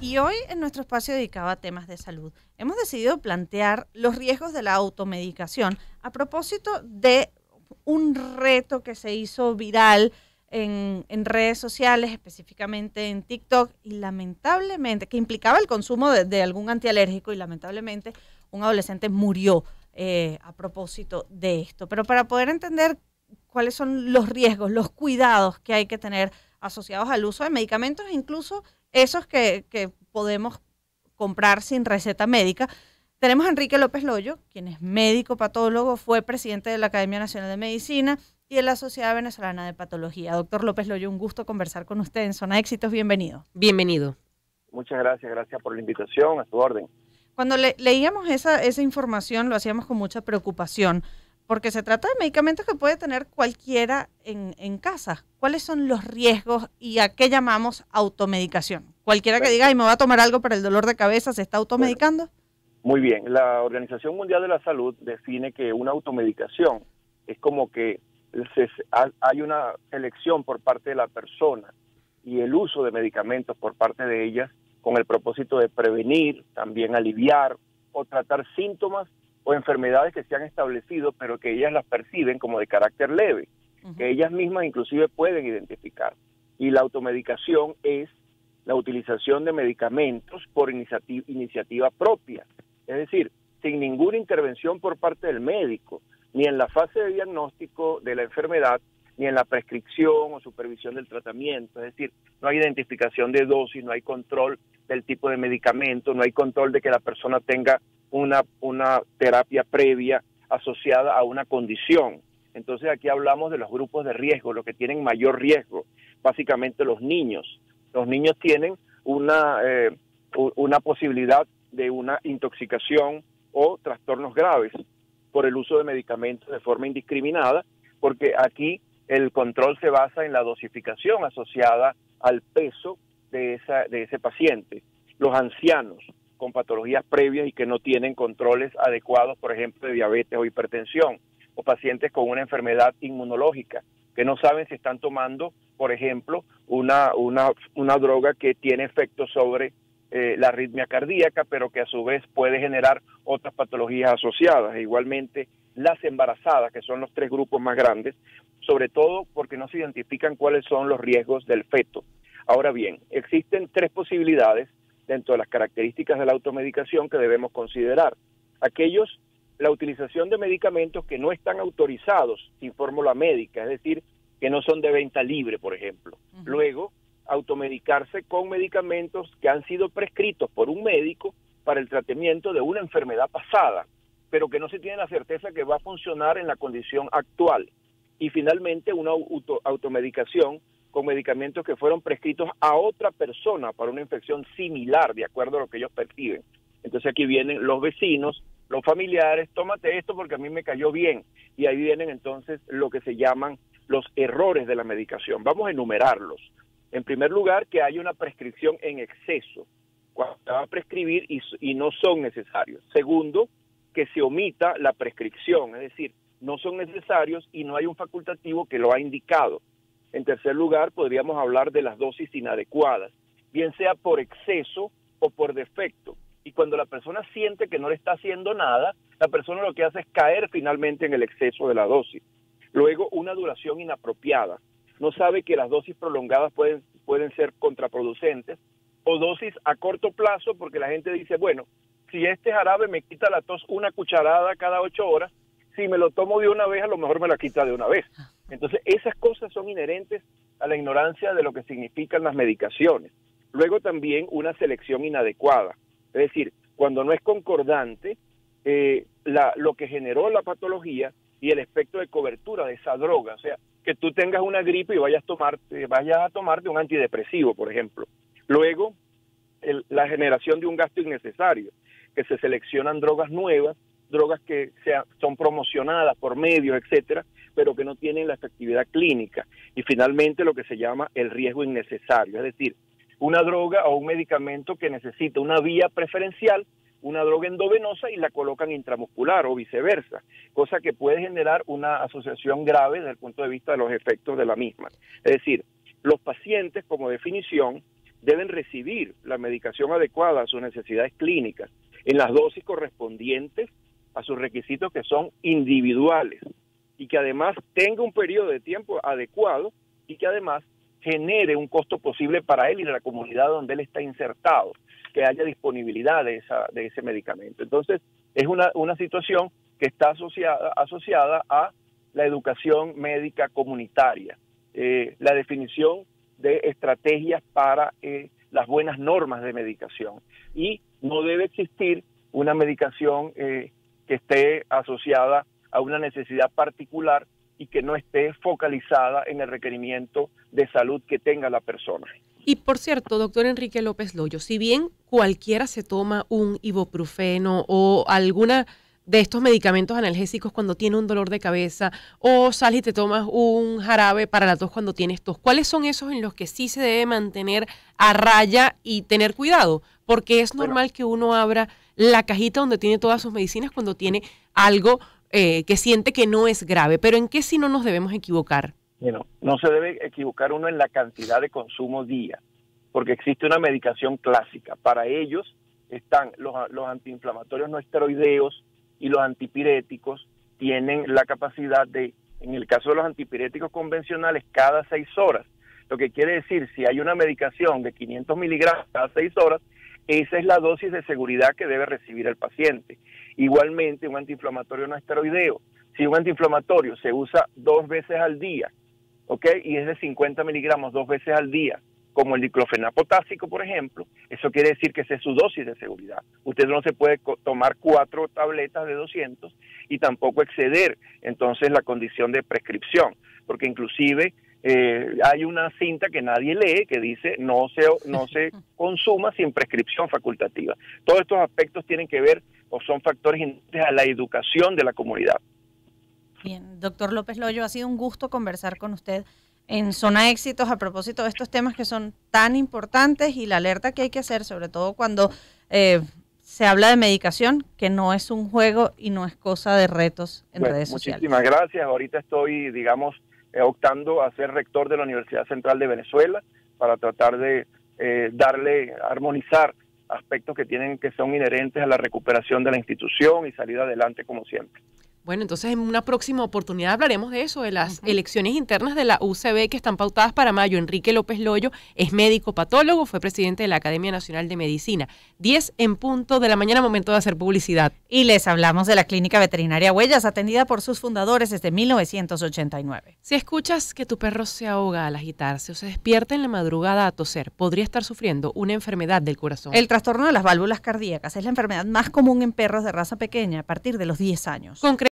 Y hoy en nuestro espacio dedicado a temas de salud, hemos decidido plantear los riesgos de la automedicación a propósito de un reto que se hizo viral en redes sociales, específicamente en TikTok, y lamentablemente, que implicaba el consumo de algún antialérgico, y lamentablemente un adolescente murió a propósito de esto. Pero para poder entender cuáles son los riesgos, los cuidados que hay que tener asociados al uso de medicamentos, incluso esos que podemos comprar sin receta médica, tenemos a Enrique López Loyo, quien es médico patólogo, fue presidente de la Academia Nacional de Medicina y de la Sociedad Venezolana de Patología. Doctor López Loyo, un gusto conversar con usted en Zona Éxitos. Bienvenido. Bienvenido. Muchas gracias por la invitación, a su orden. Cuando leíamos esa información lo hacíamos con mucha preocupación, porque se trata de medicamentos que puede tener cualquiera en casa. ¿Cuáles son los riesgos y a qué llamamos automedicación? Cualquiera que diga, y me voy a tomar algo para el dolor de cabeza, ¿se está automedicando? Muy bien, la Organización Mundial de la Salud define que una automedicación es como que hay una elección por parte de la persona y el uso de medicamentos por parte de ellas con el propósito de prevenir, también aliviar o tratar síntomas o enfermedades que se han establecido, pero que ellas las perciben como de carácter leve, que ellas mismas inclusive pueden identificar. Y la automedicación es la utilización de medicamentos por iniciativa propia, es decir, sin ninguna intervención por parte del médico, ni en la fase de diagnóstico de la enfermedad, ni en la prescripción o supervisión del tratamiento, es decir, no hay identificación de dosis, no hay control del tipo de medicamento, no hay control de que la persona tenga una terapia previa asociada a una condición. Entonces aquí hablamos de los grupos de riesgo, los que tienen mayor riesgo, básicamente los niños. Los niños tienen una posibilidad de una intoxicación o trastornos graves por el uso de medicamentos de forma indiscriminada, porque aquí el control se basa en la dosificación asociada al peso de ese paciente. Los ancianos con patologías previas y que no tienen controles adecuados, por ejemplo, de diabetes o hipertensión, o pacientes con una enfermedad inmunológica, que no saben si están tomando, por ejemplo, una droga que tiene efectos sobre la arritmia cardíaca, pero que a su vez puede generar otras patologías asociadas. E igualmente, las embarazadas, que son los tres grupos más grandes, sobre todo porque no se identifican cuáles son los riesgos del feto. Ahora bien, existen tres posibilidades dentro de las características de la automedicación que debemos considerar. La utilización de medicamentos que no están autorizados sin fórmula médica, es decir, que no son de venta libre, por ejemplo. Luego, automedicarse con medicamentos que han sido prescritos por un médico para el tratamiento de una enfermedad pasada, pero que no se tiene la certeza que va a funcionar en la condición actual. Y finalmente, una automedicación con medicamentos que fueron prescritos a otra persona para una infección similar, de acuerdo a lo que ellos perciben. Entonces aquí vienen los vecinos, los familiares, tómate esto porque a mí me cayó bien. Y ahí vienen entonces lo que se llaman los errores de la medicación. Vamos a enumerarlos. En primer lugar, que hay una prescripción en exceso, cuando se va a prescribir y no son necesarios. Segundo, que se omita la prescripción, es decir, no son necesarios y no hay un facultativo que lo ha indicado. En tercer lugar, podríamos hablar de las dosis inadecuadas, bien sea por exceso o por defecto. Y cuando la persona siente que no le está haciendo nada, la persona lo que hace es caer finalmente en el exceso de la dosis. Luego, una duración inapropiada. No sabe que las dosis prolongadas pueden ser contraproducentes, o dosis a corto plazo, porque la gente dice, bueno, si este jarabe me quita la tos una cucharada cada 8 horas, si me lo tomo de una vez, a lo mejor me la quita de una vez. Entonces, esas cosas son inherentes a la ignorancia de lo que significan las medicaciones. Luego también una selección inadecuada. Es decir, cuando no es concordante lo que generó la patología y el efecto de cobertura de esa droga. O sea, que tú tengas una gripe y vayas a tomarte un antidepresivo, por ejemplo. Luego, la generación de un gasto innecesario, que se seleccionan drogas nuevas, drogas que son promocionadas por medios, etcétera, pero que no tienen la efectividad clínica. Y finalmente lo que se llama el riesgo innecesario, es decir, una droga o un medicamento que necesita una vía preferencial, una droga endovenosa y la colocan intramuscular o viceversa, cosa que puede generar una asociación grave desde el punto de vista de los efectos de la misma. Es decir, los pacientes, como definición, deben recibir la medicación adecuada a sus necesidades clínicas en las dosis correspondientes a sus requisitos, que son individuales, y que además tenga un periodo de tiempo adecuado y que además genere un costo posible para él y la comunidad donde él está insertado, que haya disponibilidad de ese medicamento. Entonces, es una situación que está asociada a la educación médica comunitaria, la definición de estrategias para las buenas normas de medicación. Y no debe existir una medicación que esté asociada a una necesidad particular y que no esté focalizada en el requerimiento de salud que tenga la persona. Y por cierto, doctor Enrique López Loyo, si bien cualquiera se toma un ibuprofeno o alguna de estos medicamentos analgésicos cuando tiene un dolor de cabeza, o sales y te tomas un jarabe para la tos cuando tienes tos, ¿cuáles son esos en los que sí se debe mantener a raya y tener cuidado? Porque es normal que uno abra la cajita donde tiene todas sus medicinas cuando tiene algo que siente que no es grave, pero ¿en qué sí no nos debemos equivocar? Bueno, no se debe equivocar uno en la cantidad de consumo día, porque existe una medicación clásica. Para ellos están los antiinflamatorios no esteroideos y los antipiréticos. Tienen la capacidad de, en el caso de los antipiréticos convencionales, cada 6 horas. Lo que quiere decir, si hay una medicación de 500 miligramos cada 6 horas, esa es la dosis de seguridad que debe recibir el paciente. Igualmente, un antiinflamatorio no esteroideo. Si un antiinflamatorio se usa 2 veces al día, ¿ok? Y es de 50 miligramos 2 veces al día, como el diclofenac potásico, por ejemplo, eso quiere decir que esa es su dosis de seguridad. Usted no se puede tomar 4 tabletas de 200 y tampoco exceder entonces la condición de prescripción, porque inclusive hay una cinta que nadie lee que dice no se consuma sin prescripción facultativa. Todos estos aspectos tienen que ver o son factores inherentes a la educación de la comunidad. Bien, doctor López Loyo, ha sido un gusto conversar con usted en Zona Éxitos a propósito de estos temas que son tan importantes y la alerta que hay que hacer, sobre todo cuando se habla de medicación, que no es un juego y no es cosa de retos en redes sociales. Muchísimas gracias. Ahorita estoy, digamos, optando a ser rector de la Universidad Central de Venezuela para tratar de armonizar aspectos que son inherentes a la recuperación de la institución y salir adelante como siempre. Bueno, entonces en una próxima oportunidad hablaremos de eso, de las elecciones internas de la UCB que están pautadas para mayo. Enrique López Loyo es médico patólogo, fue presidente de la Academia Nacional de Medicina. 10 en punto de la mañana, momento de hacer publicidad. Y les hablamos de la Clínica Veterinaria Huellas, atendida por sus fundadores desde 1989. Si escuchas que tu perro se ahoga al agitarse o se despierta en la madrugada a toser, podría estar sufriendo una enfermedad del corazón. El trastorno de las válvulas cardíacas es la enfermedad más común en perros de raza pequeña a partir de los 10 años.